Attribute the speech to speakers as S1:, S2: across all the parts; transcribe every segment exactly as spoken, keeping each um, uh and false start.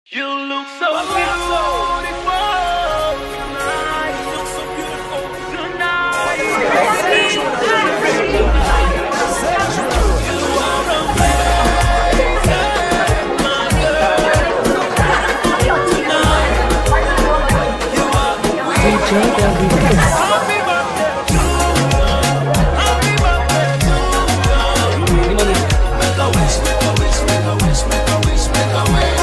S1: You look so beautiful tonight. You look so beautiful tonight. You are amazing my girl. Tonight you are D J Happy birthday to you. Happy birthday to you. Make a wish, make a wish, make a wish, make a wish, make a wish.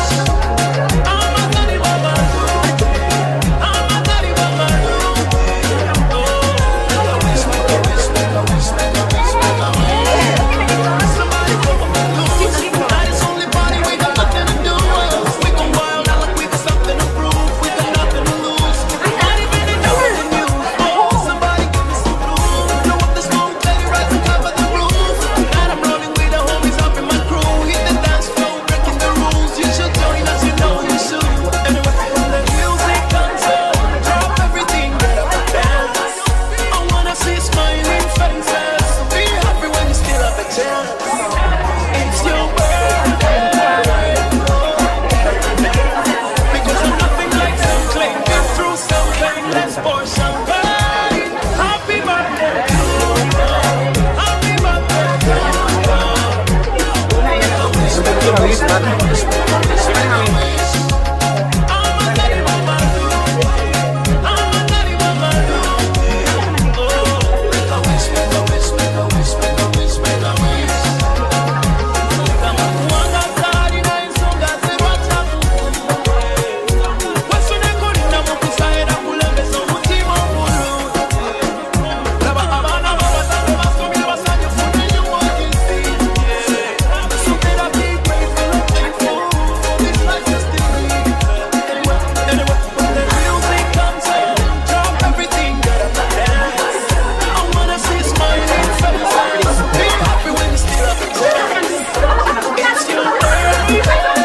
S1: It's your birthday.